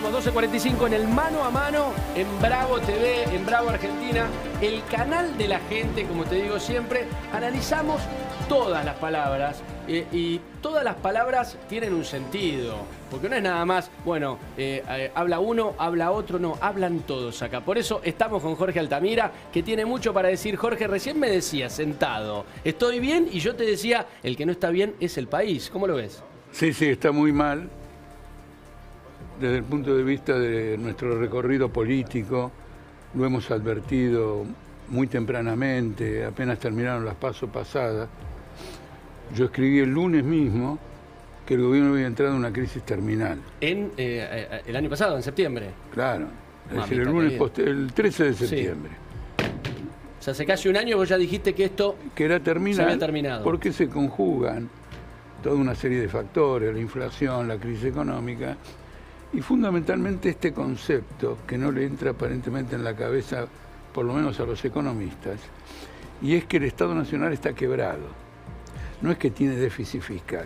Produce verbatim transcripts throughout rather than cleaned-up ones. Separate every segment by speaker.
Speaker 1: Arrancamos doce cuarenta y cinco en el Mano a Mano, en Bravo T V, en Bravo Argentina, el canal de la gente, como te digo siempre. Analizamos todas las palabras eh, y todas las palabras tienen un sentido, porque no es nada más, bueno, eh, eh, habla uno, habla otro, no, hablan todos acá. Por eso estamos con Jorge Altamira, que tiene mucho para decir. Jorge, recién me decía, sentado, estoy bien, y yo te decía, el que no está bien es el país. ¿Cómo lo ves?
Speaker 2: Sí, sí, está muy mal. Desde el punto de vista de nuestro recorrido político, lo hemos advertido muy tempranamente, apenas terminaron las PASO pasadas. Yo escribí el lunes mismo que el gobierno había entrado en una crisis terminal.
Speaker 1: En eh, el año pasado, en septiembre.
Speaker 2: Claro, es
Speaker 1: Mamita,
Speaker 2: decir, el lunes post el trece de septiembre.
Speaker 1: Sí. O sea, hace casi un año vos ya dijiste que esto
Speaker 2: que era terminal,
Speaker 1: se había terminado.
Speaker 2: Porque se conjugan toda una serie de factores, la inflación, la crisis económica, y fundamentalmente este concepto que no le entra aparentemente en la cabeza, por lo menos a los economistas, y es que el Estado Nacional está quebrado. No es que tiene déficit fiscal.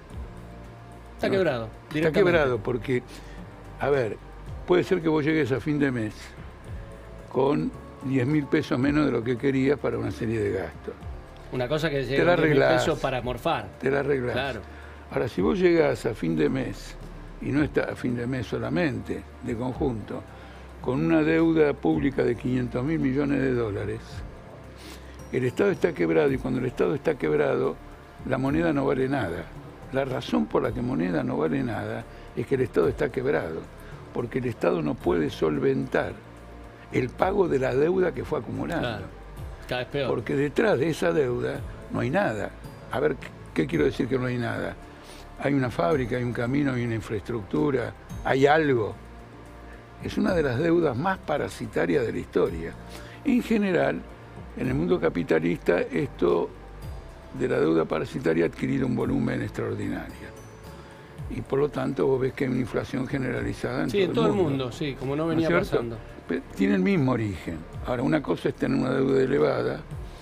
Speaker 1: Está
Speaker 2: no,
Speaker 1: quebrado.
Speaker 2: Está quebrado porque, a ver, puede ser que vos llegues a fin de mes con diez mil pesos menos de lo que querías para una serie de gastos.
Speaker 1: Una cosa que
Speaker 2: te la
Speaker 1: diez mil pesos para morfar.
Speaker 2: Te la arreglás.
Speaker 1: Claro.
Speaker 2: Ahora, si vos llegás a fin de mes, y no está a fin de mes solamente, de conjunto, con una deuda pública de quinientos mil millones de dólares, el Estado está quebrado, y cuando el Estado está quebrado, la moneda no vale nada. La razón por la que moneda no vale nada es que el Estado está quebrado, porque el Estado no puede solventar el pago de la deuda que fue acumulando.
Speaker 1: Claro. Cada vez peor.
Speaker 2: Porque detrás de esa deuda no hay nada. A ver, ¿qué quiero decir que no hay nada? Hay una fábrica, hay un camino, hay una infraestructura, hay algo. Es una de las deudas más parasitarias de la historia. En general, en el mundo capitalista, esto de la deuda parasitaria ha adquirido un volumen extraordinario. Y por lo tanto, vos ves que hay una inflación generalizada en
Speaker 1: sí,
Speaker 2: todo,
Speaker 1: en todo
Speaker 2: el mundo.
Speaker 1: el mundo, sí, como no venía
Speaker 2: ¿No es
Speaker 1: pasando.
Speaker 2: Pero tiene el mismo origen. Ahora, una cosa es tener una deuda elevada,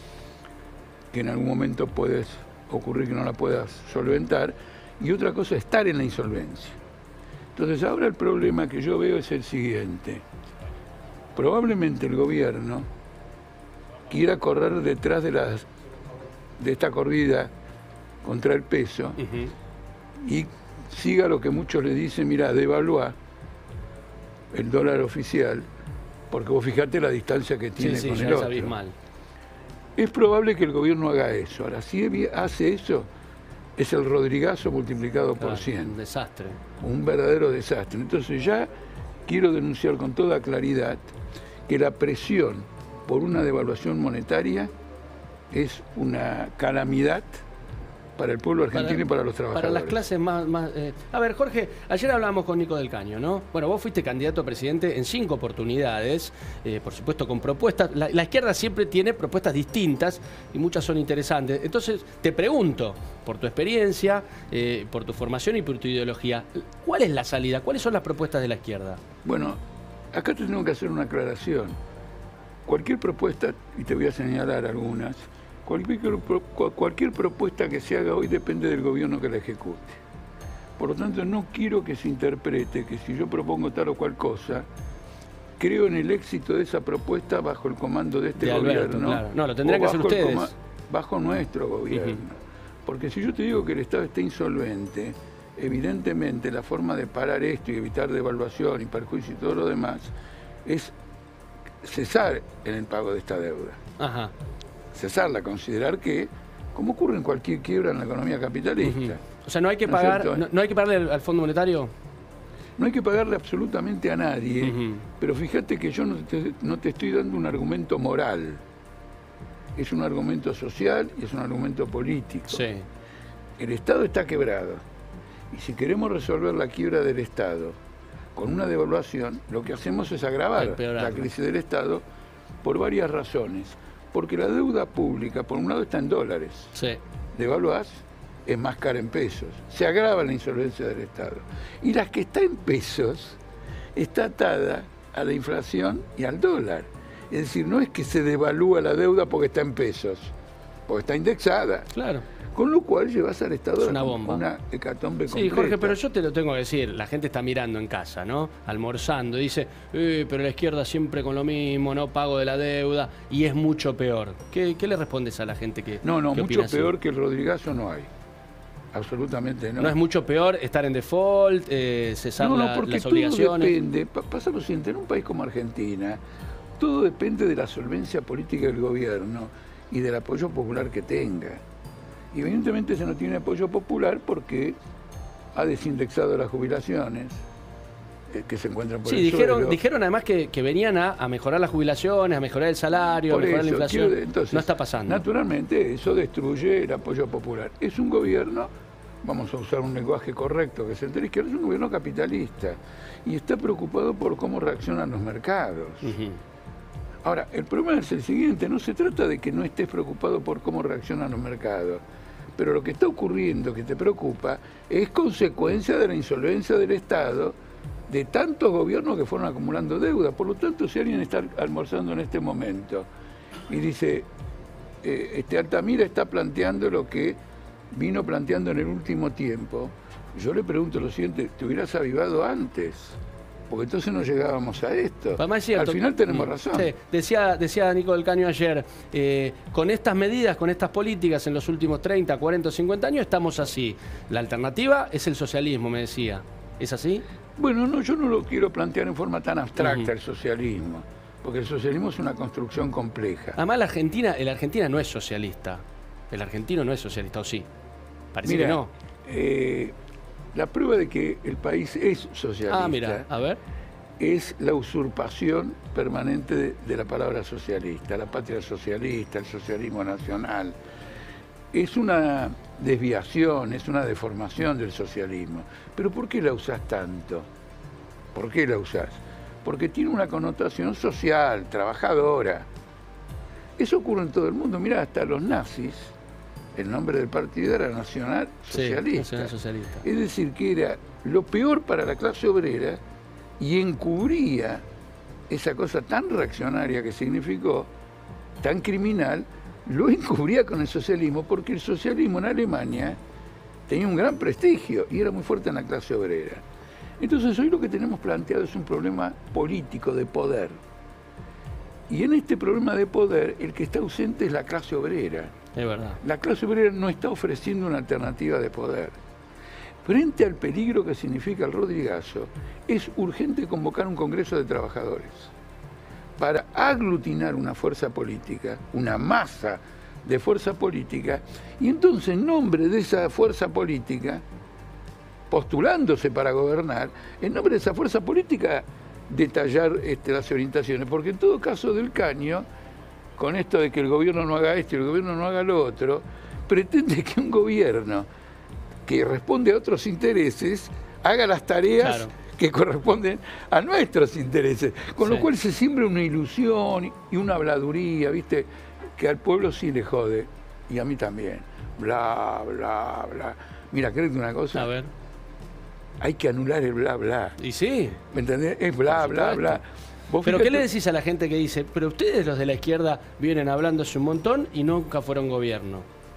Speaker 2: que en algún momento puedes ocurrir que no la puedas solventar, y otra cosa es estar en la insolvencia. Entonces, ahora el problema que yo veo es el siguiente. Probablemente el gobierno quiera correr detrás de, las, de esta corrida contra el peso, uh-huh, y siga lo que muchos le dicen, mira, devaluar el dólar oficial, porque vos fijate la distancia que tiene
Speaker 1: sí, sí,
Speaker 2: con
Speaker 1: ya
Speaker 2: el
Speaker 1: es
Speaker 2: otro.
Speaker 1: Abismal.
Speaker 2: Es probable que el gobierno haga eso. Ahora, si hace eso, es el Rodrigazo multiplicado
Speaker 1: claro,
Speaker 2: por cien.
Speaker 1: Un desastre.
Speaker 2: Un verdadero desastre. Entonces ya quiero denunciar con toda claridad que la presión por una devaluación monetaria es una calamidad para el pueblo argentino para, y para los trabajadores.
Speaker 1: Para las clases más... más eh. A ver, Jorge, ayer hablábamos con Nico del Caño, ¿no? Bueno, vos fuiste candidato a presidente en cinco oportunidades, eh, por supuesto con propuestas. La, la izquierda siempre tiene propuestas distintas y muchas son interesantes. Entonces, te pregunto, por tu experiencia, eh, por tu formación y por tu ideología, ¿cuál es la salida? ¿Cuáles son las propuestas de la izquierda?
Speaker 2: Bueno, acá te tengo que hacer una aclaración. Cualquier propuesta, y te voy a señalar algunas, Cualquier, cualquier propuesta que se haga hoy depende del gobierno que la ejecute. Por lo tanto, no quiero que se interprete que si yo propongo tal o cual cosa, creo en el éxito de esa propuesta bajo el comando de este
Speaker 1: de Alberto,
Speaker 2: gobierno.
Speaker 1: Claro. No, lo tendrían que hacer ustedes.
Speaker 2: Bajo nuestro gobierno. Uh-huh. Porque si yo te digo que el Estado está insolvente, evidentemente la forma de parar esto y evitar devaluación y perjuicio y todo lo demás es cesar en el pago de esta deuda.
Speaker 1: Ajá.
Speaker 2: Cesarla, considerar que, como ocurre en cualquier quiebra en la economía capitalista.
Speaker 1: Uh-huh. O sea, no hay que ¿no pagar, no, no hay que pagarle al Fondo Monetario.
Speaker 2: No hay que pagarle absolutamente a nadie, uh-huh, pero fíjate que yo no te, no te estoy dando un argumento moral. Es un argumento social y es un argumento político.
Speaker 1: Sí.
Speaker 2: El Estado está quebrado. Y si queremos resolver la quiebra del Estado con una devaluación, lo que hacemos es agravar la crisis del Estado por varias razones. Porque la deuda pública, por un lado, está en dólares.
Speaker 1: Sí.
Speaker 2: Devaluás, es más cara en pesos. Se agrava la insolvencia del Estado. Y la que está en pesos está atada a la inflación y al dólar. Es decir, no es que se devalúa la deuda porque está en pesos, porque está indexada.
Speaker 1: Claro.
Speaker 2: Con lo cual llevas al Estado
Speaker 1: es una bomba.
Speaker 2: una hecatombe
Speaker 1: Sí,
Speaker 2: completa.
Speaker 1: Jorge, pero yo te lo tengo que decir. La gente está mirando en casa, ¿no? Almorzando. Dice, eh, pero la izquierda siempre con lo mismo, no pago de la deuda. Y es mucho peor. ¿Qué, qué le respondes a la gente que
Speaker 2: No, no,
Speaker 1: que
Speaker 2: mucho
Speaker 1: opina
Speaker 2: peor
Speaker 1: así?
Speaker 2: que el Rodrigazo no hay. Absolutamente no.
Speaker 1: ¿No es mucho peor estar en default, eh, cesar
Speaker 2: No, no,
Speaker 1: la-
Speaker 2: porque
Speaker 1: las
Speaker 2: todo
Speaker 1: obligaciones?
Speaker 2: depende. Pa- pasa lo siguiente, en un país como Argentina, todo depende de la solvencia política del gobierno y del apoyo popular que tenga. Y evidentemente se no tiene apoyo popular porque ha desindexado las jubilaciones eh, que se encuentran por
Speaker 1: Sí,
Speaker 2: el
Speaker 1: dijeron,
Speaker 2: suelo.
Speaker 1: dijeron además que, que venían a, a mejorar las jubilaciones, a mejorar el salario,
Speaker 2: Por
Speaker 1: a mejorar
Speaker 2: eso,
Speaker 1: la inflación.
Speaker 2: quiero- entonces,
Speaker 1: no está pasando.
Speaker 2: Naturalmente eso destruye el apoyo popular. Es un gobierno, vamos a usar un lenguaje correcto que es el de la izquierda, es un gobierno capitalista y está preocupado por cómo reaccionan los mercados.
Speaker 1: Ujú.
Speaker 2: Ahora, el problema es el siguiente, no se trata de que no estés preocupado por cómo reaccionan los mercados, pero lo que está ocurriendo, que te preocupa, es consecuencia de la insolvencia del Estado, de tantos gobiernos que fueron acumulando deuda. Por lo tanto, si alguien está almorzando en este momento y dice, eh, este Altamira está planteando lo que vino planteando en el último tiempo, yo le pregunto lo siguiente, ¿te hubieras avivado antes? Porque entonces no llegábamos a esto.
Speaker 1: Además, es cierto.
Speaker 2: Al final tenemos
Speaker 1: Mm,
Speaker 2: razón.
Speaker 1: sí. Decía, decía Nico del Caño ayer, eh, con estas medidas, con estas políticas en los últimos treinta, cuarenta o cincuenta años estamos así. La alternativa es el socialismo, me decía. ¿Es así?
Speaker 2: Bueno, no, yo no lo quiero plantear en forma tan abstracta,
Speaker 1: Ujú.
Speaker 2: el socialismo, porque el socialismo es una construcción compleja.
Speaker 1: Además, la Argentina, el Argentina no es socialista. El argentino no es socialista, ¿o sí? Parece
Speaker 2: Mira,
Speaker 1: que no.
Speaker 2: eh, la prueba de que el país es socialista
Speaker 1: Ah, mira, a ver.
Speaker 2: es la usurpación permanente de, de la palabra socialista, la patria socialista, el socialismo nacional. Es una desviación, es una deformación del socialismo. Pero ¿por qué la usás tanto? ¿Por qué la usás? Porque tiene una connotación social, trabajadora. Eso ocurre en todo el mundo. Mirá, hasta los nazis, el nombre del partido era Nacional Socialista.
Speaker 1: Sí, Nacional Socialista.
Speaker 2: Es decir, que era lo peor para la clase obrera y encubría esa cosa tan reaccionaria que significó, tan criminal, lo encubría con el socialismo, porque el socialismo en Alemania tenía un gran prestigio y era muy fuerte en la clase obrera. Entonces hoy lo que tenemos planteado es un problema político de poder. Y en este problema de poder, el que está ausente es la clase obrera.
Speaker 1: Es verdad.
Speaker 2: La clase obrera no está ofreciendo una alternativa de poder. Frente al peligro que significa el Rodrigazo, es urgente convocar un Congreso de Trabajadores para aglutinar una fuerza política, una masa de fuerza política, y entonces en nombre de esa fuerza política, postulándose para gobernar, en nombre de esa fuerza política, detallar este, las orientaciones, porque en todo caso Del Caño, con esto de que el gobierno no haga esto y el gobierno no haga lo otro, pretende que un gobierno que responde a otros intereses haga las tareas
Speaker 1: Claro.
Speaker 2: que corresponden a nuestros intereses. Con
Speaker 1: Sí.
Speaker 2: lo cual se siembra una ilusión y una habladuría, ¿viste? Que al pueblo sí le jode, y a mí también. Bla, bla, bla. Mira, créete una cosa,
Speaker 1: A ver.
Speaker 2: hay que anular el bla, bla.
Speaker 1: Y sí.
Speaker 2: ¿Me entendés? Es bla,
Speaker 1: Por
Speaker 2: bla,
Speaker 1: supuesto.
Speaker 2: bla. Vos
Speaker 1: Pero ¿qué
Speaker 2: fíjate-
Speaker 1: le decís a la gente que dice, pero ustedes los de la izquierda vienen hablándose un montón y nunca fueron gobierno?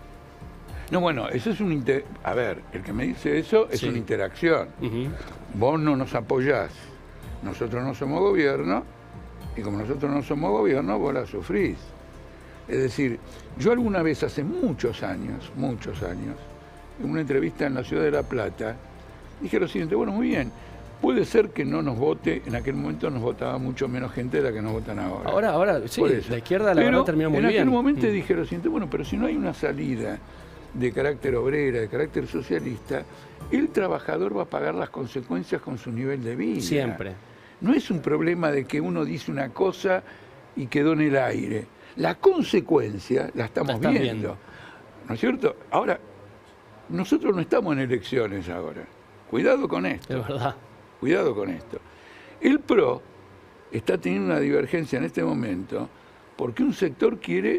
Speaker 2: No, bueno, eso es un... inter- A ver, el que me dice eso es
Speaker 1: Sí.
Speaker 2: una interacción.
Speaker 1: Ujú.
Speaker 2: Vos no nos apoyás, nosotros no somos gobierno, y como nosotros no somos gobierno, vos la sufrís. Es decir, yo alguna vez hace muchos años, muchos años, en una entrevista en la ciudad de La Plata, dije lo siguiente, bueno, muy bien, puede ser que no nos vote, en aquel momento nos votaba mucho menos gente de la que nos votan ahora.
Speaker 1: Ahora, ahora, sí,
Speaker 2: Por eso.
Speaker 1: la izquierda la
Speaker 2: Pero
Speaker 1: verdad terminó muy
Speaker 2: en
Speaker 1: bien.
Speaker 2: aquel momento
Speaker 1: Mm.
Speaker 2: dije lo siguiente, bueno, pero si no hay una salida de carácter obrera, de carácter socialista, el trabajador va a pagar las consecuencias con su nivel de vida.
Speaker 1: Siempre.
Speaker 2: No es un problema de que uno dice una cosa y quedó en el aire. La consecuencia la estamos
Speaker 1: La estás
Speaker 2: viendo,
Speaker 1: viendo.
Speaker 2: ¿no es cierto? Ahora, nosotros no estamos en elecciones ahora. Cuidado con esto.
Speaker 1: Es verdad.
Speaker 2: Cuidado con esto. El P R O está teniendo una divergencia en este momento porque un sector quiere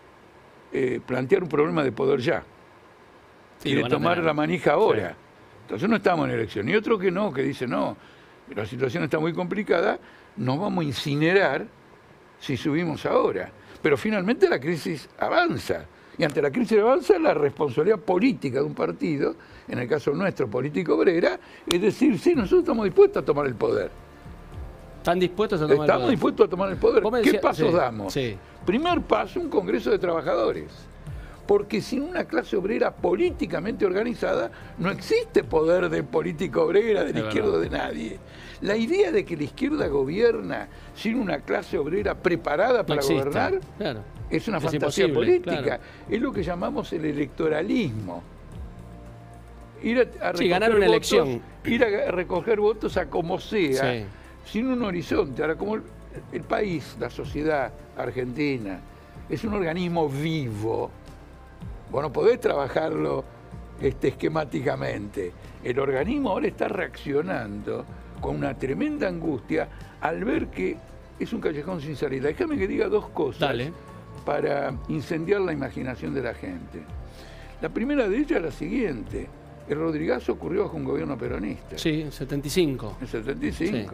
Speaker 2: eh, plantear un problema de poder ya.
Speaker 1: Sí, lo
Speaker 2: quiere
Speaker 1: van a
Speaker 2: tomar
Speaker 1: tener.
Speaker 2: la manija ahora.
Speaker 1: Sí.
Speaker 2: Entonces no estamos en elección. Y otro que no, que dice, no, la situación está muy complicada, nos vamos a incinerar si subimos ahora. Pero finalmente la crisis avanza Y ante la crisis de avanza, la responsabilidad política de un partido, en el caso nuestro, político obrera, es decir, sí, nosotros estamos dispuestos a tomar el poder.
Speaker 1: ¿Están dispuestos a tomar
Speaker 2: Estamos
Speaker 1: el poder?
Speaker 2: dispuestos a tomar el poder.
Speaker 1: Decías,
Speaker 2: ¿Qué pasos
Speaker 1: sí,
Speaker 2: damos?
Speaker 1: Sí.
Speaker 2: Primer paso, un Congreso de Trabajadores. Porque sin una clase obrera políticamente organizada, no existe poder de política obrera, de la izquierda o de nadie. La idea de que la izquierda gobierna sin una clase obrera preparada para
Speaker 1: no
Speaker 2: gobernar,
Speaker 1: claro.
Speaker 2: es una
Speaker 1: es
Speaker 2: fantasía política.
Speaker 1: Claro.
Speaker 2: Es lo que llamamos el electoralismo. Ir a, a recoger
Speaker 1: sí, ganar una
Speaker 2: votos,
Speaker 1: elección.
Speaker 2: Ir a recoger votos a como sea,
Speaker 1: sí.
Speaker 2: sin un horizonte. Ahora, como el, el país, la sociedad argentina, es un organismo vivo, vos no podés trabajarlo este, esquemáticamente. El organismo ahora está reaccionando con una tremenda angustia al ver que es un callejón sin salida. Déjame que diga dos cosas
Speaker 1: Dale.
Speaker 2: para incendiar la imaginación de la gente. La primera de ellas es la siguiente. El Rodrigazo ocurrió bajo un gobierno peronista.
Speaker 1: Sí, en setenta y cinco.
Speaker 2: En setenta y cinco.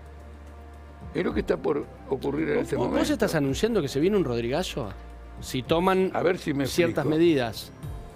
Speaker 2: Sí. Es lo que está por ocurrir en este
Speaker 1: ¿Vos,
Speaker 2: momento.
Speaker 1: ¿Vos estás anunciando que se viene un Rodrigazo? Si toman
Speaker 2: a ver si me
Speaker 1: ciertas
Speaker 2: explico.
Speaker 1: medidas.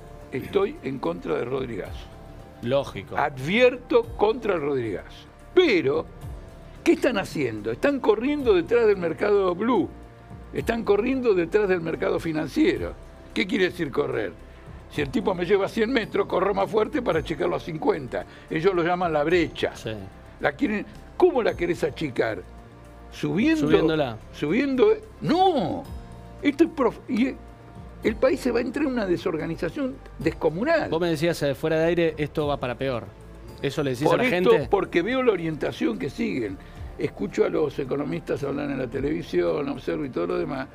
Speaker 2: Estoy en contra de Rodrigazo.
Speaker 1: Lógico.
Speaker 2: Advierto contra el Rodrigazo. Pero, ¿qué están haciendo? Están corriendo detrás del mercado blue. Están corriendo detrás del mercado financiero. ¿Qué quiere decir correr? Si el tipo me lleva cien metros, corro más fuerte para achicarlo a cincuenta. Ellos lo llaman la brecha.
Speaker 1: Sí.
Speaker 2: La quieren, ¿cómo la querés achicar? Subiendo.
Speaker 1: Subiéndola.
Speaker 2: Subiendo. No. Esto es prof, y el país se va a entrar en una desorganización descomunal.
Speaker 1: Vos me decías eh, fuera de aire, esto va para peor. ¿Eso le decís
Speaker 2: Por
Speaker 1: a la
Speaker 2: esto,
Speaker 1: gente?
Speaker 2: Porque veo la orientación que siguen. Escucho a los economistas hablar en la televisión, observo y todo lo demás.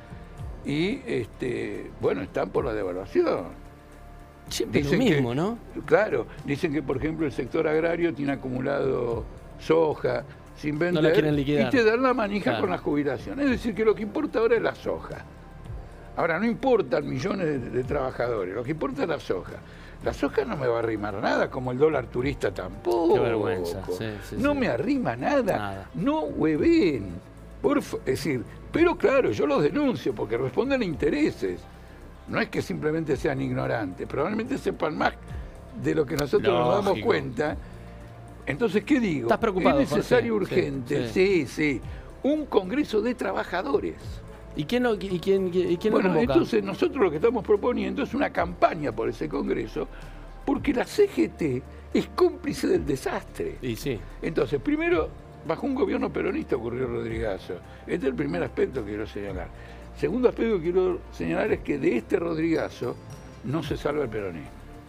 Speaker 2: Y, este, bueno, están por la devaluación.
Speaker 1: Siempre
Speaker 2: Dicen
Speaker 1: lo mismo,
Speaker 2: que,
Speaker 1: ¿no?
Speaker 2: Claro, dicen que, por ejemplo, el sector agrario tiene acumulado soja sin vender.
Speaker 1: No la quieren liquidar.
Speaker 2: Y te dan la manija
Speaker 1: Claro.
Speaker 2: con la jubilación. Es decir, que lo que importa ahora es la soja. Ahora, no importan millones de, de trabajadores, lo que importa es la soja. La soja no me va a arrimar nada, como el dólar turista tampoco.
Speaker 1: Qué vergüenza. Sí, sí,
Speaker 2: no
Speaker 1: sí.
Speaker 2: me arrima nada.
Speaker 1: Nada.
Speaker 2: No hueven. Por, es decir, pero claro, yo los denuncio porque responden a intereses. No es que simplemente sean ignorantes, probablemente sepan más de lo que nosotros
Speaker 1: Lógico.
Speaker 2: nos damos cuenta. Entonces, ¿qué digo?
Speaker 1: ¿Estás preocupado,
Speaker 2: es necesario,
Speaker 1: Jorge?
Speaker 2: urgente,
Speaker 1: Sí,
Speaker 2: sí, sí, un congreso de trabajadores.
Speaker 1: ¿Y quién lo, y quién, y quién lo
Speaker 2: Bueno,
Speaker 1: convoca?
Speaker 2: entonces nosotros lo que estamos proponiendo es una campaña por ese congreso, porque la C G T es cómplice del desastre.
Speaker 1: Y sí.
Speaker 2: Entonces, primero, bajo un gobierno peronista ocurrió Rodrigazo. Este es el primer aspecto que quiero señalar. Segundo aspecto que quiero señalar es que de este Rodrigazo no se salva el peronismo.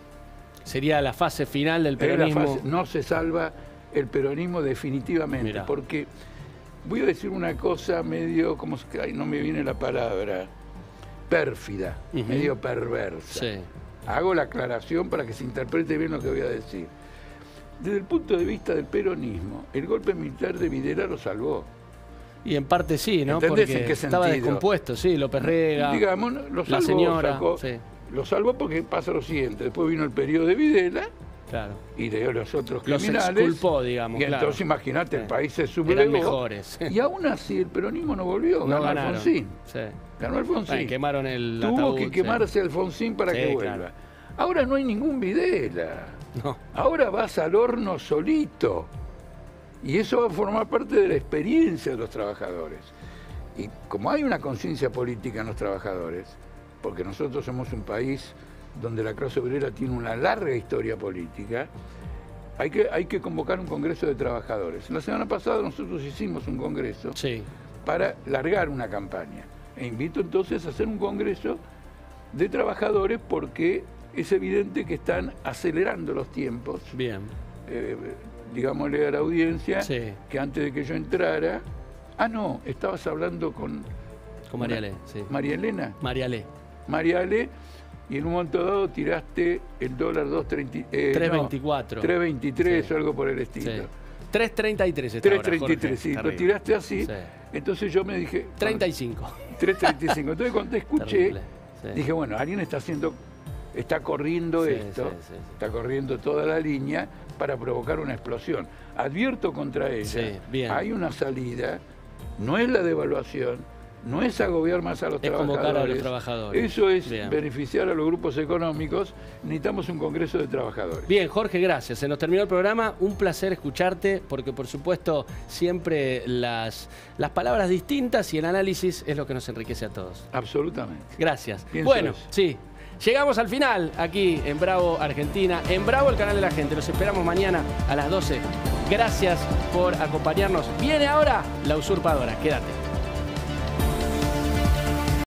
Speaker 1: Sería la fase final del
Speaker 2: Es la
Speaker 1: peronismo.
Speaker 2: fase- no se salva el peronismo definitivamente,
Speaker 1: Mirá.
Speaker 2: porque voy a decir una cosa medio, como se- ay, no me viene la palabra, pérfida,
Speaker 1: Ujú.
Speaker 2: medio perversa.
Speaker 1: Sí.
Speaker 2: Hago la aclaración para que se interprete bien lo que voy a decir. Desde el punto de vista del peronismo, el golpe militar de Videla lo salvó.
Speaker 1: Y en parte sí, ¿no?
Speaker 2: ¿Entendés
Speaker 1: Porque
Speaker 2: en qué
Speaker 1: estaba
Speaker 2: sentido?
Speaker 1: descompuesto, sí, López Rega,
Speaker 2: Digamos, lo salvó,
Speaker 1: la señora.
Speaker 2: sacó-
Speaker 1: Sí,
Speaker 2: lo salvó porque pasa lo siguiente. Después vino el periodo de Videla
Speaker 1: claro.
Speaker 2: y de los otros
Speaker 1: Los
Speaker 2: criminales.
Speaker 1: exculpó, digamos,
Speaker 2: Y
Speaker 1: claro.
Speaker 2: entonces, imagínate, el
Speaker 1: Sí.
Speaker 2: país se
Speaker 1: Eran
Speaker 2: sublevó.
Speaker 1: mejores.
Speaker 2: Y aún así el peronismo no volvió,
Speaker 1: No
Speaker 2: ganó
Speaker 1: ganaron.
Speaker 2: Alfonsín.
Speaker 1: Sí.
Speaker 2: Ganó Alfonsín.
Speaker 1: Ay, quemaron el
Speaker 2: Tuvo
Speaker 1: ataúd,
Speaker 2: que
Speaker 1: sí.
Speaker 2: quemarse Alfonsín para
Speaker 1: Sí,
Speaker 2: que vuelva.
Speaker 1: claro.
Speaker 2: Ahora no hay ningún Videla.
Speaker 1: No.
Speaker 2: Ahora vas al horno solito. Y eso va a formar parte de la experiencia de los trabajadores. Y como hay una conciencia política en los trabajadores, porque nosotros somos un país donde la clase obrera tiene una larga historia política, hay que, hay que convocar un congreso de trabajadores. La semana pasada nosotros hicimos un congreso
Speaker 1: Sí.
Speaker 2: para largar una campaña. E invito entonces a hacer un congreso de trabajadores porque es evidente que están acelerando los tiempos.
Speaker 1: Bien.
Speaker 2: Eh, digámosle a la audiencia
Speaker 1: Sí.
Speaker 2: que antes de que yo entrara... Ah, no, estabas hablando con...
Speaker 1: Con Mariale, sí.
Speaker 2: María Elena.
Speaker 1: Mariale.
Speaker 2: Mariale, y en un momento dado tiraste el dólar dos treinta, eh,
Speaker 1: tres
Speaker 2: no,
Speaker 1: veinticuatro.
Speaker 2: tres veintitrés
Speaker 1: Sí.
Speaker 2: o algo por el
Speaker 1: Sí.
Speaker 2: estilo.
Speaker 1: tres treinta y tres está
Speaker 2: tres
Speaker 1: ahora,
Speaker 2: treinta y tres,
Speaker 1: Jorge.
Speaker 2: sí, lo
Speaker 1: Terrible.
Speaker 2: tiraste así.
Speaker 1: Sí.
Speaker 2: Entonces yo me dije...
Speaker 1: treinta y cinco.
Speaker 2: tres treinta y cinco. Entonces cuando te escuché,
Speaker 1: Terrible. Sí.
Speaker 2: dije, bueno, alguien está haciendo, está corriendo
Speaker 1: Sí,
Speaker 2: esto,
Speaker 1: sí, sí, sí.
Speaker 2: está corriendo toda la línea para provocar una explosión. Advierto contra ella,
Speaker 1: Sí, bien.
Speaker 2: hay una salida, no es la devaluación, no es agobiar más a los
Speaker 1: es
Speaker 2: trabajadores.
Speaker 1: convocar a los trabajadores.
Speaker 2: Eso es
Speaker 1: Bien.
Speaker 2: beneficiar a los grupos económicos. Necesitamos un congreso de trabajadores.
Speaker 1: Bien, Jorge, gracias. Se nos terminó el programa. Un placer escucharte porque, por supuesto, siempre las, las palabras distintas y el análisis es lo que nos enriquece a todos.
Speaker 2: Absolutamente.
Speaker 1: Gracias.
Speaker 2: Pienso
Speaker 1: Bueno,
Speaker 2: eso.
Speaker 1: sí. Llegamos al final aquí en Bravo Argentina, en Bravo el canal de la gente. Los esperamos mañana a las doce. Gracias por acompañarnos. Viene ahora La Usurpadora. Quédate.